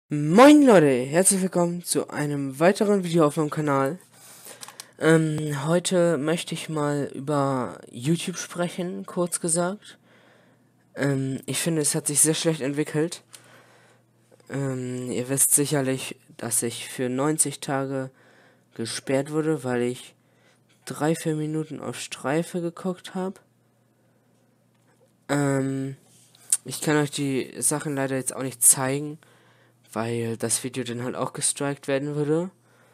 Moin Leute, herzlich willkommen zu einem weiteren Video auf meinem Kanal. Heute möchte ich mal über YouTube sprechen, kurz gesagt. Ich finde, es hat sich sehr schlecht entwickelt. Ihr wisst sicherlich, dass ich für 90 Tage gesperrt wurde, weil ich 3-4 Minuten auf Streife geguckt habe. Ich kann euch die Sachen leider jetzt auch nicht zeigen, weil das Video dann halt auch gestrikt werden würde.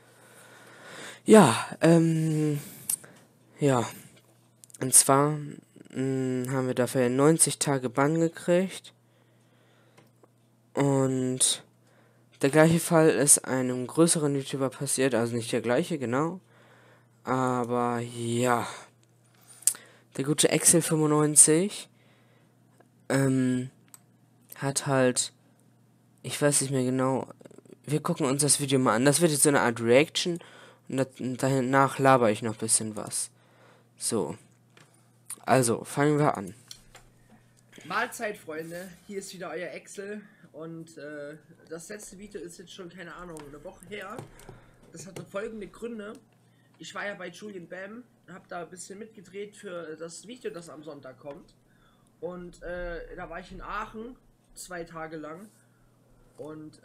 Ja, ja. Und zwar haben wir dafür 90 Tage Bann gekriegt. Und der gleiche Fall ist einem größeren YouTuber passiert, also nicht der gleiche, genau. Aber ja. Der gute Excel95 hat halt, ich weiß nicht mehr genau, wir gucken uns das Video mal an. Das wird jetzt so eine Art Reaction und danach laber ich noch ein bisschen was. So. Also, fangen wir an. Mahlzeit, Freunde, hier ist wieder euer Excel und das letzte Video ist jetzt schon, keine Ahnung, eine Woche her. Das hatte folgende Gründe. Ich war ja bei Julian Bam, habe da ein bisschen mitgedreht für das Video, das am Sonntag kommt. Und da war ich in Aachen 2 Tage lang und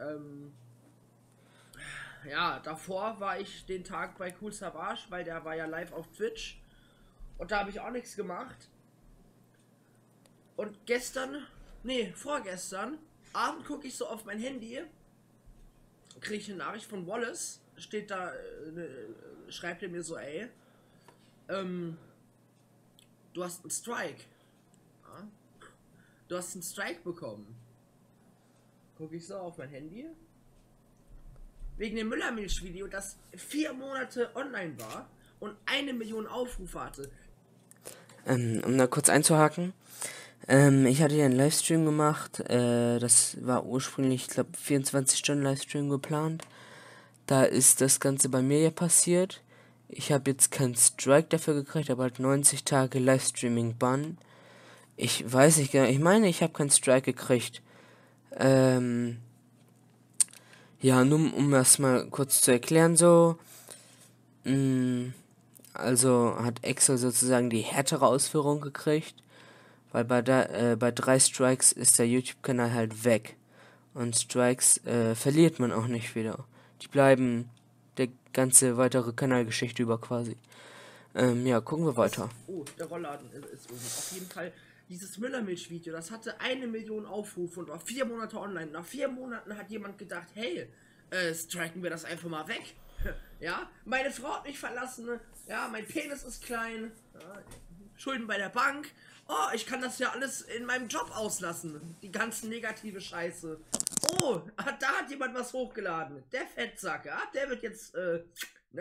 ja, davor war ich den Tag bei Cool Savage, weil der war ja live auf Twitch und da habe ich auch nichts gemacht. Und vorgestern Abend gucke ich so auf mein Handy, kriege ich eine Nachricht von Wallace, steht da, schreibt er mir so, ey, du hast einen Strike. Ja? Du hast einen Strike bekommen. Gucke ich so auf mein Handy. Wegen dem Müllermilch-Video, das 4 Monate online war und 1 Million Aufrufe hatte. Um da kurz einzuhaken. Ich hatte ja einen Livestream gemacht. Das war ursprünglich, ich glaube, 24 Stunden Livestream geplant. Da ist das Ganze bei mir ja passiert. Ich habe jetzt keinen Strike dafür gekriegt, aber halt 90 Tage Livestreaming-Bann. Ich weiß nicht genau, ich meine, ich habe keinen Strike gekriegt. Ja, nur um das mal kurz zu erklären, so. Also hat Excel sozusagen die härtere Ausführung gekriegt. Weil bei 3 Strikes ist der YouTube-Kanal halt weg. Und Strikes verliert man auch nicht wieder. Die bleiben der ganze weitere Kanalgeschichte über quasi. Ja, gucken wir weiter. Oh, der Rollladen ist oben. Auf jeden Fall, dieses Müllermilch-Video, das hatte 1 Million Aufrufe und war 4 Monate online. Nach 4 Monaten hat jemand gedacht, hey, striken wir das einfach mal weg. Ja, meine Frau hat mich verlassen. Ja, mein Penis ist klein. Ja, Schulden bei der Bank. Oh, ich kann das ja alles in meinem Job auslassen. Die ganzen negative Scheiße. Oh, da hat jemand was hochgeladen. Der Fettsack, ja, der wird jetzt, na?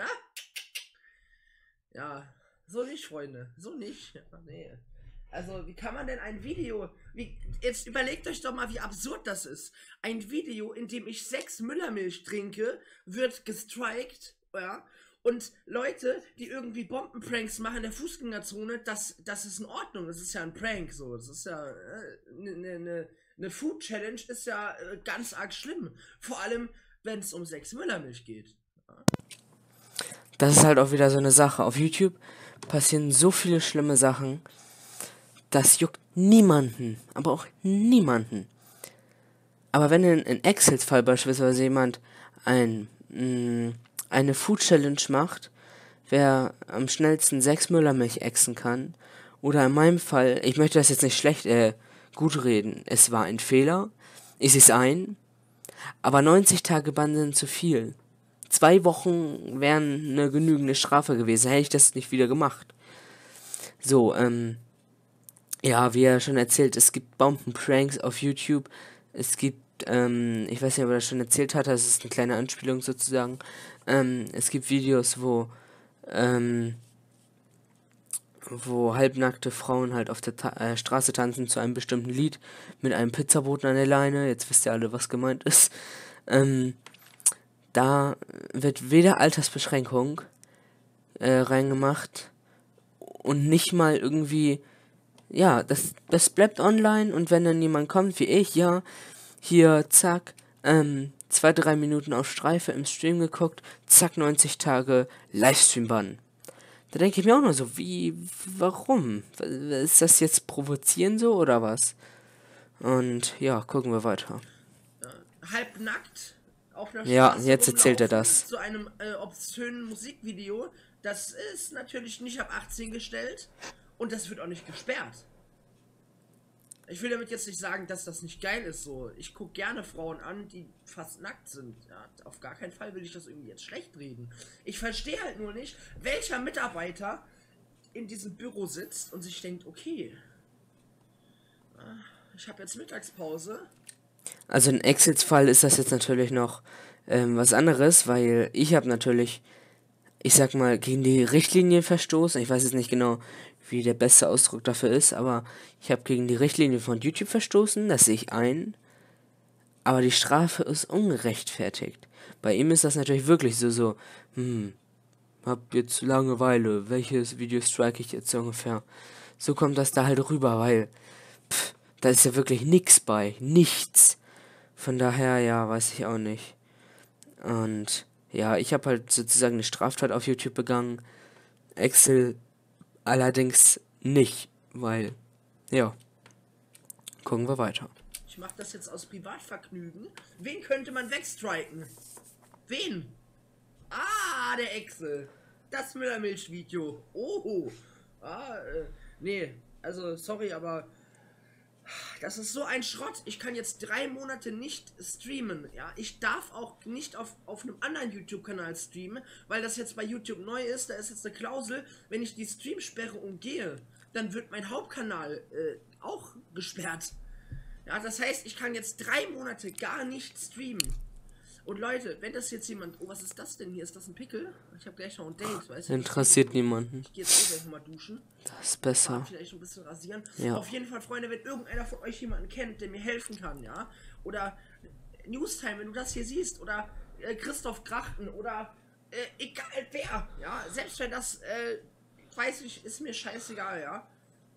Ja, so nicht, Freunde. So nicht. Ja, nee. Also, wie kann man denn ein Video... jetzt überlegt euch doch mal, wie absurd das ist. Ein Video, in dem ich 6 Müllermilch trinke, wird gestrikt, ja. Und Leute, die irgendwie Bombenpranks machen in der Fußgängerzone, das ist in Ordnung. Das ist ja ein Prank, so. Das ist ja... eine Food Challenge ist ja ganz arg schlimm. Vor allem, wenn es um 6 Müllermilch geht. Ja. Das ist halt auch wieder so eine Sache. Auf YouTube passieren so viele schlimme Sachen. Das juckt niemanden. Aber auch niemanden. Aber wenn in Excels Fall beispielsweise jemand eine Food Challenge macht, wer am schnellsten 6 Müllermilch exen kann, oder in meinem Fall, ich möchte das jetzt nicht schlecht gut reden, es war ein Fehler, ich sehe es ein, aber 90 Tage Bann sind zu viel. 2 Wochen wären eine genügende Strafe gewesen, hätte ich das nicht wieder gemacht. So, ja, wie er schon erzählt, es gibt Bombenpranks auf YouTube, es gibt, ich weiß nicht, ob er das schon erzählt hat, das ist eine kleine Anspielung sozusagen, es gibt Videos, wo halbnackte Frauen halt auf der Straße tanzen zu einem bestimmten Lied mit einem Pizzaboten an der Leine. Jetzt wisst ihr alle, was gemeint ist. Da wird weder Altersbeschränkung reingemacht und nicht mal irgendwie, ja, das bleibt online und wenn dann jemand kommt wie ich, ja, hier, zack, 2, 3 Minuten auf Streife im Stream geguckt, zack, 90 Tage Livestream-Bann. Da denke ich mir auch nur so, warum? Ist das jetzt provozieren so oder was? Und ja, gucken wir weiter. Halbnackt auf einer Ja, Straße jetzt erzählt er rumlaufen das. zu einem obszönen Musikvideo. Das ist natürlich nicht ab 18 gestellt und das wird auch nicht gesperrt. Ich will damit jetzt nicht sagen, dass das nicht geil ist so. Ich gucke gerne Frauen an, die fast nackt sind. Ja, auf gar keinen Fall will ich das irgendwie jetzt schlecht reden. Ich verstehe halt nur nicht, welcher Mitarbeiter in diesem Büro sitzt und sich denkt, okay, ich habe jetzt Mittagspause. Also in Excels Fall ist das jetzt natürlich noch was anderes, weil ich habe natürlich, ich sag mal, gegen die Richtlinien verstoßen. Ich weiß jetzt nicht genau, wie der beste Ausdruck dafür ist, aber ich habe gegen die Richtlinien von YouTube verstoßen, das sehe ich ein. Aber die Strafe ist ungerechtfertigt. Bei ihm ist das natürlich wirklich so, hab jetzt Langeweile, welches Video strike ich jetzt so ungefähr? So kommt das da halt rüber, weil, da ist ja wirklich nichts bei, nichts. Von daher, ja, weiß ich auch nicht. Und ja, ich habe halt sozusagen eine Straftat auf YouTube begangen. Excel allerdings nicht, weil, ja, gucken wir weiter. Ich mache das jetzt aus Privatvergnügen. Wen könnte man wegstriken? Wen? Ah, der Excel. Das Müllermilch-Video. Oh. Nee, also sorry, aber das ist so ein Schrott. Ich kann jetzt 3 Monate nicht streamen. Ja, ich darf auch nicht auf einem anderen YouTube-Kanal streamen, weil das jetzt bei YouTube neu ist. Da ist jetzt eine Klausel, wenn ich die Streamsperre umgehe, dann wird mein Hauptkanal auch gesperrt. Ja, das heißt, ich kann jetzt 3 Monate gar nicht streamen. Und Leute, wenn das jetzt jemand... Oh, was ist das denn hier? Ist das ein Pickel? Ich habe gleich noch ein Date, weißt du? Interessiert niemanden. Ich gehe jetzt gleich mal duschen. Das ist besser. Vielleicht ein bisschen rasieren. Ja. Auf jeden Fall, Freunde, wenn irgendeiner von euch jemanden kennt, der mir helfen kann, ja? Oder Newstime, wenn du das hier siehst. Oder Christoph Krachten. Oder egal wer, ja? Selbst wenn das, weiß ich, ist mir scheißegal, ja?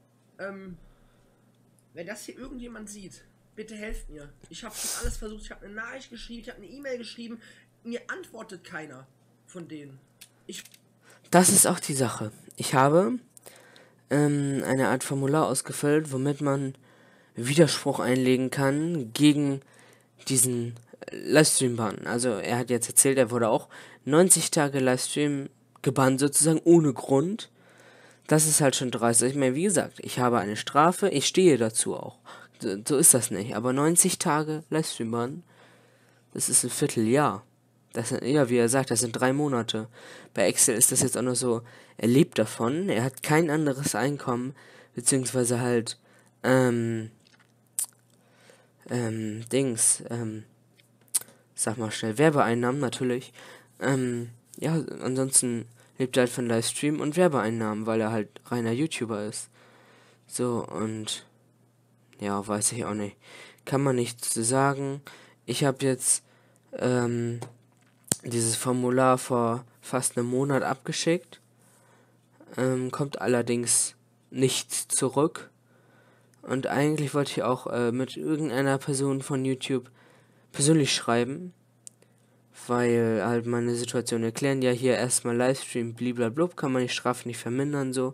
Wenn das hier irgendjemand sieht, bitte helft mir. Ich habe schon alles versucht. Ich habe eine Nachricht geschrieben, ich habe eine E-Mail geschrieben. Mir antwortet keiner von denen. Das ist auch die Sache. Ich habe eine Art Formular ausgefüllt, womit man Widerspruch einlegen kann gegen diesen Livestream-Bann. Also er hat jetzt erzählt, er wurde auch 90 Tage Livestream gebannt, sozusagen ohne Grund. Das ist halt schon dreist. Ich meine, wie gesagt, ich habe eine Strafe, ich stehe dazu auch. So ist das nicht. Aber 90 Tage Livestream-Bann, das ist ein Vierteljahr. Das sind, ja, wie er sagt, das sind 3 Monate. Bei Excel ist das jetzt auch noch so, er lebt davon, er hat kein anderes Einkommen, beziehungsweise halt, sag mal schnell, Werbeeinnahmen natürlich. Ja, ansonsten lebt er halt von Livestream und Werbeeinnahmen, weil er halt reiner YouTuber ist. So, und ja, weiß ich auch nicht. Kann man nichts zu sagen. Ich habe jetzt, dieses Formular vor fast einem Monat abgeschickt. Kommt allerdings nichts zurück. Und eigentlich wollte ich auch mit irgendeiner Person von YouTube persönlich schreiben. Weil halt meine Situation erklären. Ja, hier erstmal Livestream, bliblablub, kann man die Strafe nicht vermindern, so.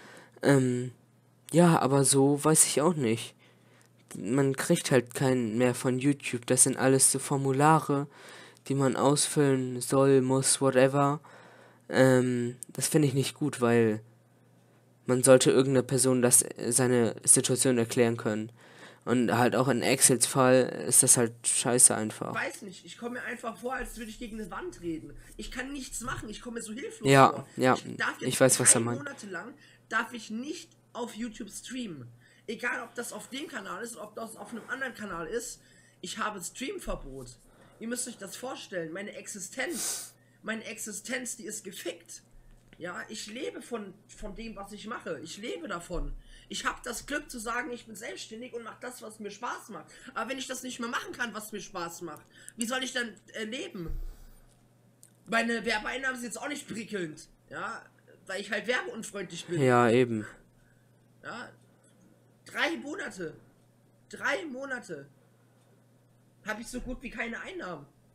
Ja, aber so weiß ich auch nicht. Man kriegt halt keinen mehr von YouTube. Das sind alles so Formulare, die man ausfüllen soll, muss, whatever. Das finde ich nicht gut, weil man sollte irgendeiner Person das seine Situation erklären können. Und halt auch in Excels Fall ist das halt scheiße einfach. Ich weiß nicht, ich komme mir einfach vor, als würde ich gegen eine Wand reden. Ich kann nichts machen, ich komme mir so hilflos Ja, vor. ja, Ich weiß, was er 3 meint. Monate lang darf ich nicht auf YouTube streamen. Egal, ob das auf dem Kanal ist, ob das auf einem anderen Kanal ist. Ich habe Streamverbot. Ihr müsst euch das vorstellen, meine Existenz, die ist gefickt. Ja, ich lebe von dem, was ich mache. Ich lebe davon. Ich habe das Glück zu sagen, ich bin selbstständig und mache das, was mir Spaß macht. Aber wenn ich das nicht mehr machen kann, was mir Spaß macht, wie soll ich dann leben? Meine Werbeeinnahmen sind jetzt auch nicht prickelnd. Ja, weil ich halt werbeunfreundlich bin. Ja, eben. Ja, 3 Monate. 3 Monate. Habe ich so gut wie keine Einnahmen.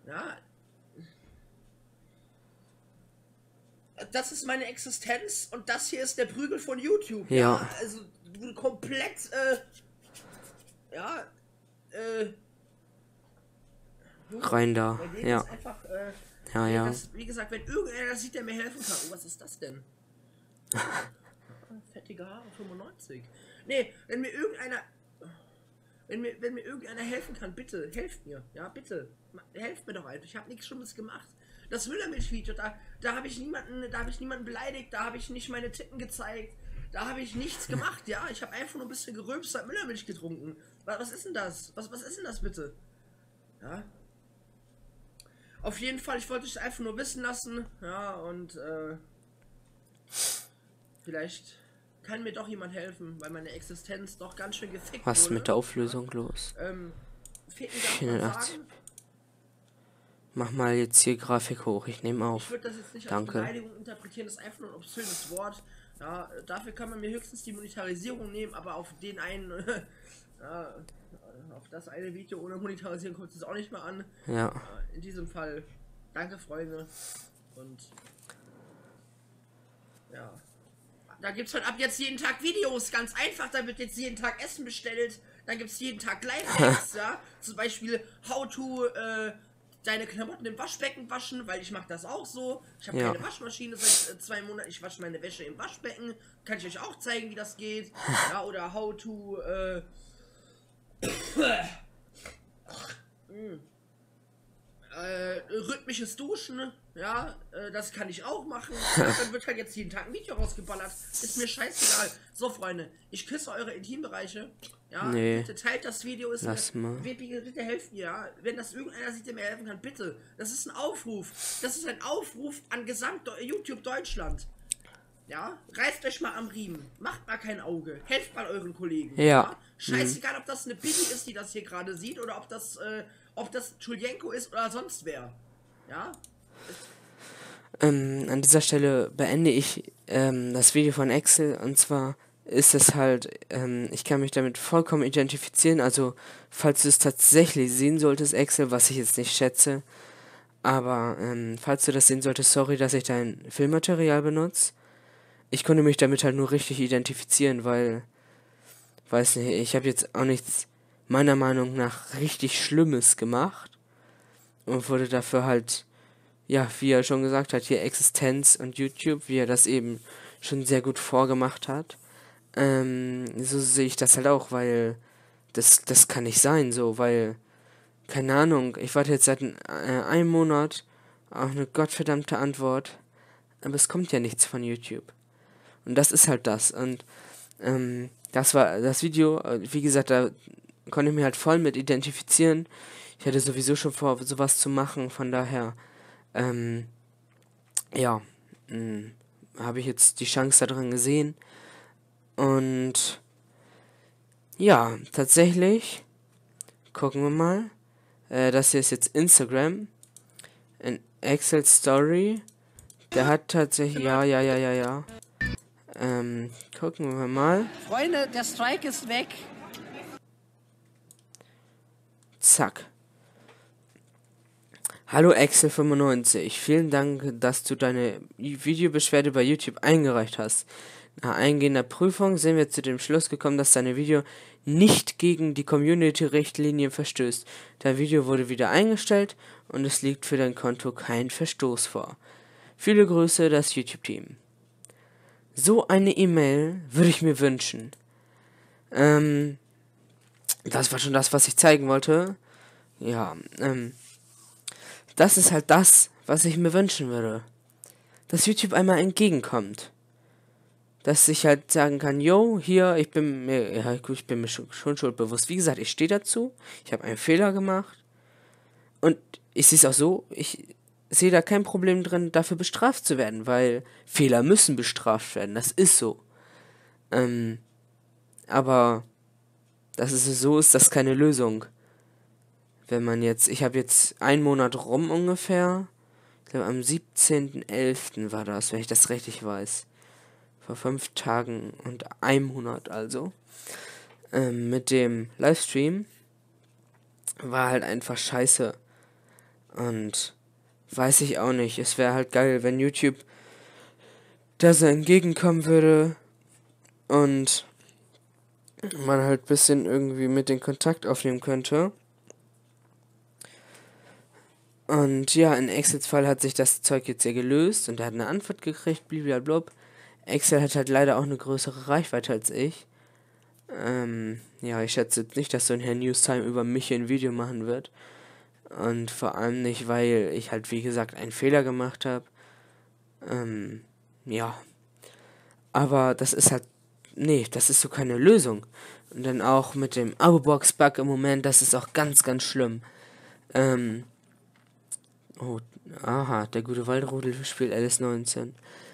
Ja, das ist meine Existenz und das hier ist der Prügel von YouTube. Ja. Also komplett, ja, Rein da. bei denen Ja. ist einfach, Ja. das, wie gesagt, wenn irgendeiner das sieht, der mir helfen kann. Oh, was ist das denn? Fettige Haare 95. Nee, wenn mir irgendeiner helfen kann, bitte, helft mir. Ja, bitte. Helft mir doch einfach. Ich habe nichts Schlimmes gemacht. Das Müllermilch-Video, da habe ich niemanden beleidigt, da habe ich nicht meine Titten gezeigt, da habe ich nichts gemacht, ja. Ich habe einfach nur ein bisschen gerülpst, hab Müllermilch getrunken. Was ist denn das? Was ist denn das bitte? Ja. Auf jeden Fall, ich wollte es einfach nur wissen lassen, ja, und vielleicht kann mir doch jemand helfen, weil meine Existenz doch ganz schön gefickt Was ist wurde. mit der Auflösung los? Ficken darf man 84. sagen. Mach mal jetzt hier Grafik hoch, ich nehme Ich auf. würde das jetzt nicht Danke. als Beleidigung interpretieren, das ist einfach nur ein obszönes Wort. Ja, dafür kann man mir höchstens die Monetarisierung nehmen, aber auf den einen, ja, auf das eine Video ohne Monetarisierung kommt es auch nicht mehr an. Ja. In diesem Fall, danke Freunde. Und ja. Da gibt es halt ab jetzt jeden Tag Videos, ganz einfach, da wird jetzt jeden Tag Essen bestellt, dann gibt es jeden Tag Lifehacks, ja. Zum Beispiel, how to, deine Klamotten im Waschbecken waschen, weil ich mache das auch so. Ich habe keine Waschmaschine seit 2 Monaten. Ich wasche meine Wäsche im Waschbecken. Kann ich euch auch zeigen, wie das geht. Ja, oder how to rhythmisches Duschen. Ja, das kann ich auch machen. Ja, dann wird halt jetzt jeden Tag ein Video rausgeballert. Ist mir scheißegal. So, Freunde, ich küsse eure Intimbereiche. Ja, Nee. bitte teilt das Video. Ist Lass mal. bitte helft mir, ja. Wenn das irgendeiner sieht, der mir helfen kann, bitte. Das ist ein Aufruf. Das ist ein Aufruf an YouTube Deutschland. Ja, reißt euch mal am Riemen. Macht mal kein Auge. Helft mal euren Kollegen. Ja. Scheißegal, ob das eine Bibi ist, die das hier gerade sieht, oder ob das Julienko ist oder sonst wer. Ja. An dieser Stelle beende ich das Video von Axel, und zwar ist es halt, ich kann mich damit vollkommen identifizieren, also falls du es tatsächlich sehen solltest, Axel, was ich jetzt nicht schätze, aber falls du das sehen solltest, sorry, dass ich dein Filmmaterial benutze. Ich konnte mich damit halt nur richtig identifizieren, weil, weiß nicht, ich habe jetzt auch nichts meiner Meinung nach richtig Schlimmes gemacht und wurde dafür halt, ja, wie er schon gesagt hat, hier Existenz und YouTube, wie er das eben schon sehr gut vorgemacht hat. So sehe ich das halt auch, weil das kann nicht sein, so, weil, keine Ahnung, ich warte jetzt seit einem Monat auf eine gottverdammte Antwort, aber es kommt ja nichts von YouTube. Und das ist halt das. Und das war das Video, wie gesagt, da konnte ich mich halt voll mit identifizieren. Ich hatte sowieso schon vor, sowas zu machen, von daher, ja, habe ich jetzt die Chance daran gesehen. Und ja, tatsächlich, gucken wir mal. Das hier ist jetzt Instagram. Ein Excel Story. Der hat tatsächlich, ja. Gucken wir mal. Freunde, der Strike ist weg. Zack. Hallo Excel95, vielen Dank, dass du deine Videobeschwerde bei YouTube eingereicht hast. Nach eingehender Prüfung sind wir zu dem Schluss gekommen, dass dein Video nicht gegen die Community-Richtlinien verstößt. Dein Video wurde wieder eingestellt und es liegt für dein Konto kein Verstoß vor. Viele Grüße, das YouTube-Team. So eine E-Mail würde ich mir wünschen. Das war schon das, was ich zeigen wollte. Ja, das ist halt das, was ich mir wünschen würde. Dass YouTube einmal entgegenkommt. Dass ich halt sagen kann, yo, hier, ich bin mir schon schuldbewusst. Wie gesagt, ich stehe dazu. Ich habe einen Fehler gemacht. Und ich sehe es auch so, ich sehe da kein Problem drin, dafür bestraft zu werden, weil Fehler müssen bestraft werden. Das ist so. Aber dass es so ist, das ist keine Lösung. Wenn man jetzt, ich habe jetzt einen Monat rum ungefähr. Ich glaube, am 17.11. war das, wenn ich das richtig weiß. Vor 5 Tagen und einem Monat also. Mit dem Livestream war halt einfach scheiße. Und weiß ich auch nicht. Es wäre halt geil, wenn YouTube da so entgegenkommen würde und man halt ein bisschen irgendwie mit den Kontakt aufnehmen könnte. Und ja, in Excels Fall hat sich das Zeug jetzt ja gelöst und er hat eine Antwort gekriegt, blablabla. Excel hat halt leider auch eine größere Reichweite als ich. Ja, ich schätze jetzt nicht, dass so ein Herr Newstime über mich ein Video machen wird. Und vor allem nicht, weil ich halt, wie gesagt, einen Fehler gemacht habe. Ja. Aber das ist halt, nee, das ist so keine Lösung. Und dann auch mit dem Abo-Box-Bug im Moment, das ist auch ganz, ganz schlimm. Oh, aha, der gute Waldrudel spielt LS19.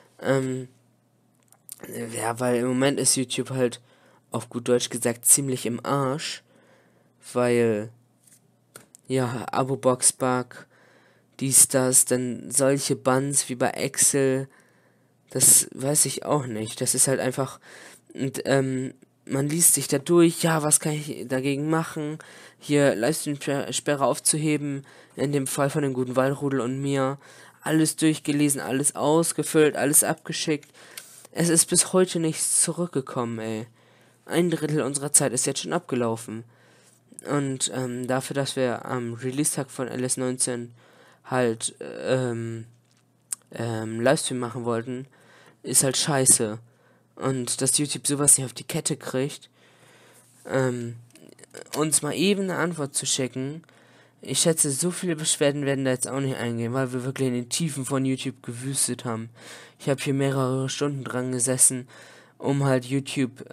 Ja, weil im Moment ist YouTube halt, auf gut Deutsch gesagt, ziemlich im Arsch. Weil, ja, Abo-Box-Bug, dies, das, dann solche Bans wie bei Excel, das weiß ich auch nicht. Das ist halt einfach, und, man liest sich da durch, ja, was kann ich dagegen machen, hier Livestream-Sperre aufzuheben, in dem Fall von dem guten Waldrudel und mir, alles durchgelesen, alles ausgefüllt, alles abgeschickt. Es ist bis heute nichts zurückgekommen, ey. 1/3 unserer Zeit ist jetzt schon abgelaufen. Und dafür, dass wir am Release-Tag von LS19 halt Livestream machen wollten, ist halt scheiße. Und dass YouTube sowas nicht auf die Kette kriegt, uns mal eben eine Antwort zu schicken. Ich schätze, so viele Beschwerden werden da jetzt auch nicht eingehen, weil wir wirklich in den Tiefen von YouTube gewüstet haben. Ich habe hier mehrere Stunden dran gesessen, um halt YouTube,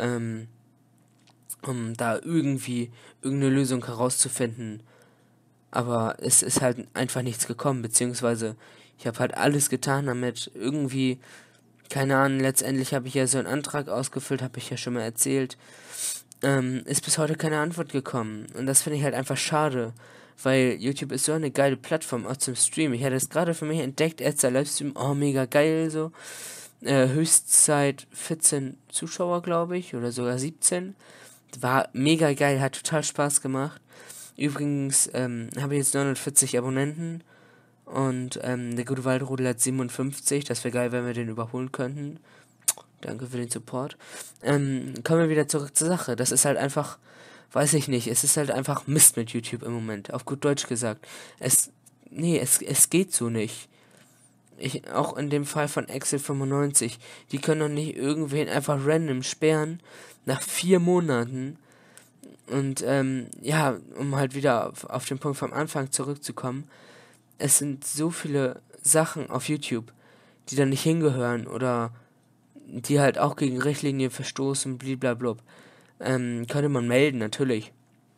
um da irgendwie irgendeine Lösung herauszufinden. Aber es ist halt einfach nichts gekommen, beziehungsweise ich habe halt alles getan, damit irgendwie, keine Ahnung, letztendlich habe ich ja so einen Antrag ausgefüllt, habe ich ja schon mal erzählt, ist bis heute keine Antwort gekommen. Und das finde ich halt einfach schade, weil YouTube ist so eine geile Plattform, auch zum Stream. Ich hatte es gerade für mich entdeckt, erster Livestream, oh, mega geil, so. Höchstzeit 14 Zuschauer, glaube ich, oder sogar 17. War mega geil, hat total Spaß gemacht. Übrigens habe ich jetzt 940 Abonnenten und der gute Waldrudel hat 57. Das wäre geil, wenn wir den überholen könnten. Danke für den Support. Kommen wir wieder zurück zur Sache. Das ist halt einfach, weiß ich nicht, es ist halt einfach Mist mit YouTube im Moment, auf gut Deutsch gesagt. Es geht so nicht. Auch in dem Fall von Excel 95, die können doch nicht irgendwen einfach random sperren nach 4 Monaten. Und ja, um halt wieder auf den Punkt vom Anfang zurückzukommen, es sind so viele Sachen auf YouTube, die da nicht hingehören oder die halt auch gegen Richtlinien verstoßen, blablabla. Könnte man melden, natürlich.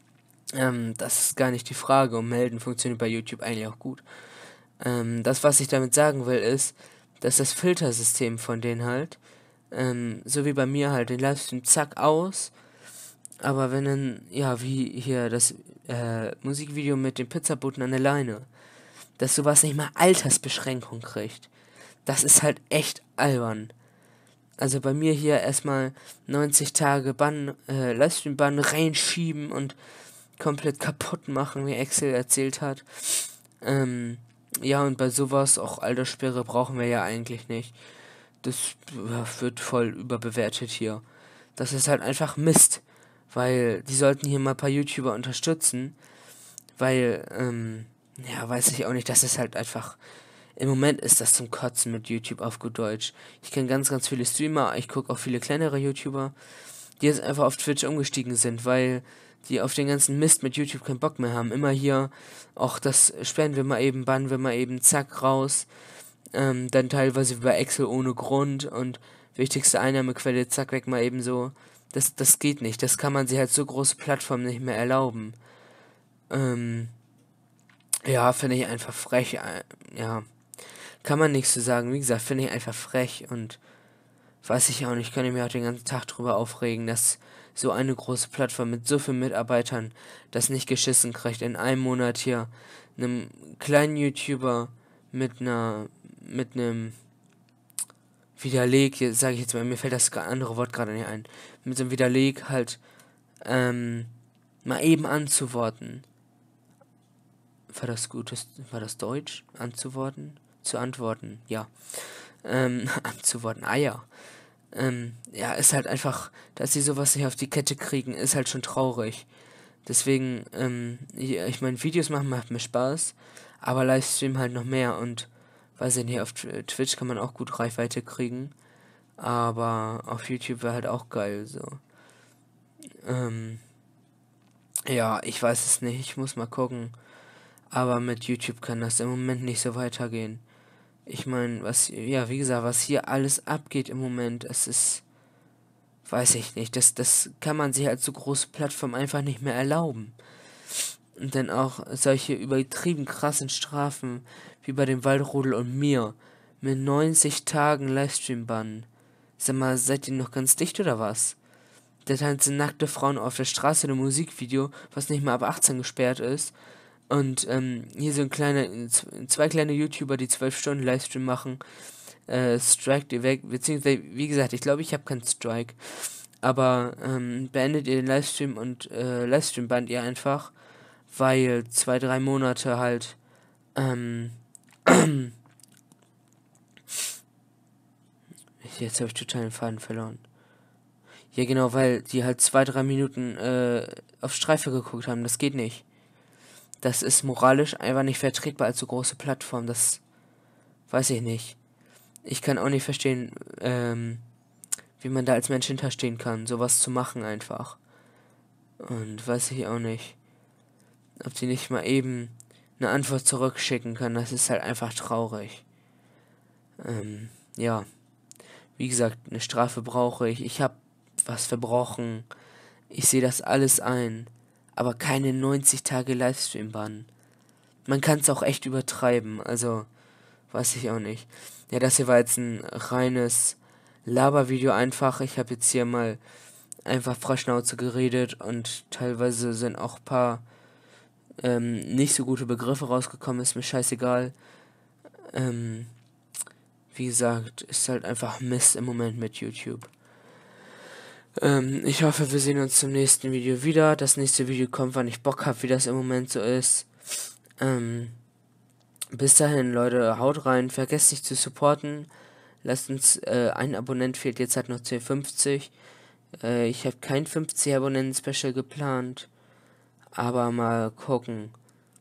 Das ist gar nicht die Frage, und melden funktioniert bei YouTube eigentlich auch gut. Das, was ich damit sagen will, ist, dass das Filtersystem von denen halt, so wie bei mir halt, den Livestream zack aus, aber wenn dann, ja, wie hier das Musikvideo mit dem Pizzaboten an der Leine, dass sowas nicht mal Altersbeschränkung kriegt, das ist halt echt albern. Also bei mir hier erstmal 90 Tage Livestream-Bann reinschieben und komplett kaputt machen, wie Excel erzählt hat. Ja, und bei sowas, auch Alterssperre brauchen wir ja eigentlich nicht. Das wird voll überbewertet hier. Das ist halt einfach Mist. Weil die sollten hier mal ein paar YouTuber unterstützen. Weil, ja, weiß ich auch nicht, das ist halt einfach. Im Moment ist das zum Kotzen mit YouTube auf gut Deutsch. Ich kenne ganz, ganz viele Streamer, ich gucke auch viele kleinere YouTuber, die jetzt einfach auf Twitch umgestiegen sind, weil die auf den ganzen Mist mit YouTube keinen Bock mehr haben. Immer hier, auch das sperren wir mal eben, bannen wir mal eben, zack, raus. Dann teilweise bei Excel ohne Grund und wichtigste Einnahmequelle, zack, weg mal eben so. Das geht nicht. Das kann man sich als so große Plattform nicht mehr erlauben. Ja, finde ich einfach frech. Ja, kann man nichts zu sagen. Wie gesagt, finde ich einfach frech und weiß ich auch nicht, kann ich mir auch den ganzen Tag drüber aufregen, dass so eine große Plattform mit so vielen Mitarbeitern das nicht geschissen kriegt. In einem Monat hier einem kleinen YouTuber mit einem Widerleg, sage ich jetzt mal, mir fällt das andere Wort gerade nicht ein, mit so einem Widerleg halt mal eben anzuworten. war das Deutsch? Anzuworten? Zu antworten, ja. Anzuworten, ja. Ja, ist halt einfach, dass sie sowas nicht auf die Kette kriegen, ist halt schon traurig. Deswegen, ich meine, Videos machen macht mir Spaß, aber Livestream halt noch mehr und weiß ich nicht, auf Twitch kann man auch gut Reichweite kriegen, aber auf YouTube wäre halt auch geil, so. Ja, ich weiß es nicht, ich muss mal gucken, aber mit YouTube kann das im Moment nicht so weitergehen. Ich meine, wie gesagt, was hier alles abgeht im Moment, es ist, weiß ich nicht, das kann man sich als so große Plattform einfach nicht mehr erlauben. Und dann auch solche übertrieben krassen Strafen, wie bei dem Waldrudel und mir, mit 90 Tagen Livestream-Bann. Sag mal, seid ihr noch ganz dicht oder was? Da tanzen nackte Frauen auf der Straße in einem Musikvideo, was nicht mal ab 18 gesperrt ist. Und hier so zwei kleine YouTuber, die 12 Stunden Livestream machen, strikt ihr weg, beziehungsweise, wie gesagt, ich glaube, ich habe keinen Strike. Aber beendet ihr den Livestream und Livestream bannt ihr einfach, weil 2, 3 Monate halt, jetzt habe ich total den Faden verloren. Ja genau, weil die halt 2, 3 Minuten auf Streife geguckt haben, das geht nicht. Das ist moralisch einfach nicht vertretbar als so große Plattform, das weiß ich nicht. Ich kann auch nicht verstehen, wie man da als Mensch hinterstehen kann, sowas zu machen einfach. Und weiß ich auch nicht, ob die nicht mal eben eine Antwort zurückschicken können, das ist halt einfach traurig. Ja, wie gesagt, eine Strafe brauche ich. Ich habe was verbrochen. Ich sehe das alles ein. Aber keine 90 Tage Livestream-Bann. Man kann es auch echt übertreiben, also weiß ich auch nicht. Ja, das hier war jetzt ein reines Labervideo einfach. Ich habe jetzt hier mal einfach Freischnauze geredet und teilweise sind auch ein paar nicht so gute Begriffe rausgekommen, ist mir scheißegal. Wie gesagt, ist halt einfach Mist im Moment mit YouTube. Ich hoffe, wir sehen uns zum nächsten Video wieder. Das nächste Video kommt, wann ich Bock habe, wie das im Moment so ist. Bis dahin, Leute, haut rein. Vergesst nicht zu supporten. Lasst uns, ein Abonnent fehlt jetzt halt noch zu 50. Ich habe kein 50 Abonnenten-Special geplant. Aber mal gucken.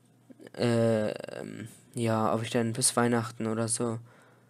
Ja, ob ich dann bis Weihnachten oder so.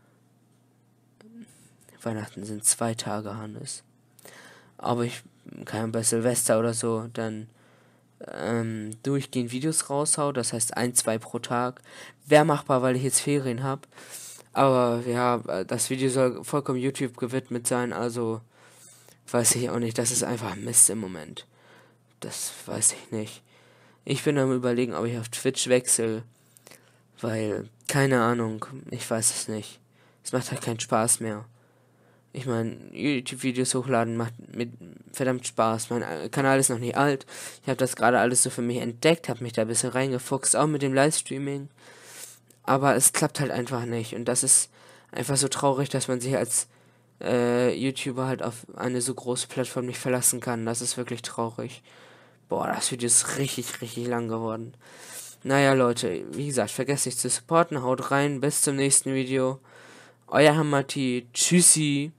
Weihnachten sind 2 Tage, Hannes. Aber ich kann bei Silvester oder so dann durchgehend Videos raushau, das heißt 1, 2 pro Tag. Wäre machbar, weil ich jetzt Ferien habe. Aber ja, das Video soll vollkommen YouTube gewidmet sein, also weiß ich auch nicht, das ist einfach Mist im Moment. Das weiß ich nicht. Ich bin am Überlegen, ob ich auf Twitch wechsle, weil, keine Ahnung, ich weiß es nicht. Es macht halt keinen Spaß mehr. Ich meine, YouTube-Videos hochladen macht mit verdammt Spaß. Mein Kanal ist noch nicht alt. Ich habe das gerade alles so für mich entdeckt, habe mich da ein bisschen reingefuchst, auch mit dem Livestreaming. Aber es klappt halt einfach nicht. Und das ist einfach so traurig, dass man sich als YouTuber halt auf eine so große Plattform nicht verlassen kann. Das ist wirklich traurig. Boah, das Video ist richtig, richtig lang geworden. Naja, Leute, wie gesagt, vergesst nicht zu supporten. Haut rein. Bis zum nächsten Video. Euer Hamati. Tschüssi.